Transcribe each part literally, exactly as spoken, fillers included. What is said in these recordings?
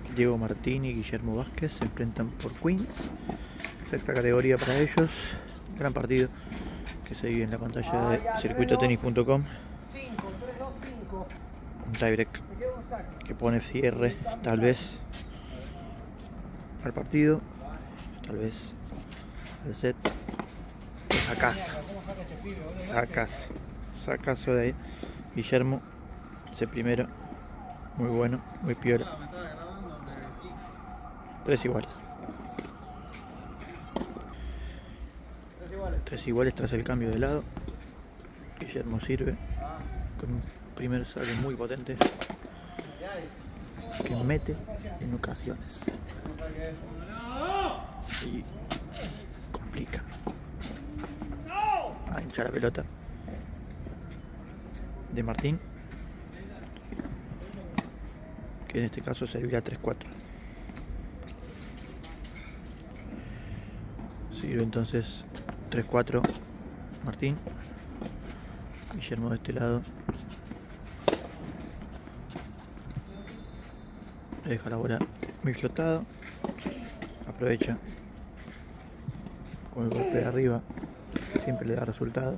Diego Martín y Guillermo Vázquez se enfrentan por Queens, sexta categoría para ellos. Gran partido que se vive en la pantalla de circuito tenis punto com. Un tiebreak que pone cierre tal vez al partido, tal vez al set. Sacazo, sacazo, sacazo de ahí. Guillermo, ese primero, muy bueno, muy piola. Tres iguales. Tres iguales tras el cambio de lado. Guillermo sirve con un primer saque muy potente que mete en ocasiones y complica. A hinchar la pelota de Martín, que en este caso servirá tres cuatro. Sirve entonces tres cuatro Martín. Guillermo de este lado le deja la bola muy flotado, aprovecha con el golpe de arriba, siempre le da resultado.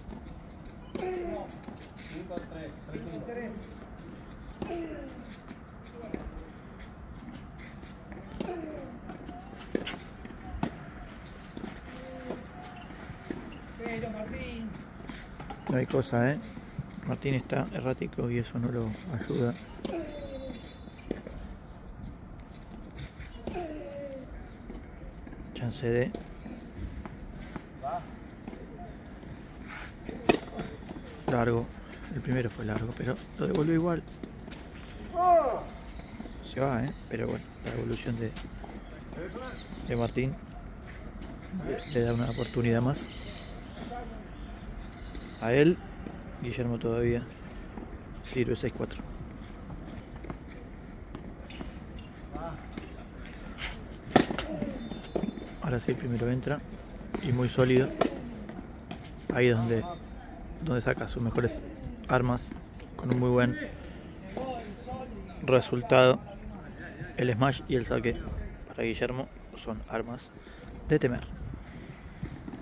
No hay cosa, ¿eh? Martín está errático y eso no lo ayuda. Chance de largo. El primero fue largo, pero lo devolvió igual. Se va, ¿eh? Pero bueno, la evolución de, de Martín le, le da una oportunidad más a él. Guillermo todavía sirve seis cuatro. Ahora sí, el primero entra y muy sólido. Ahí es donde, donde saca sus mejores armas con un muy buen resultado. El smash y el saque para Guillermo son armas de temer.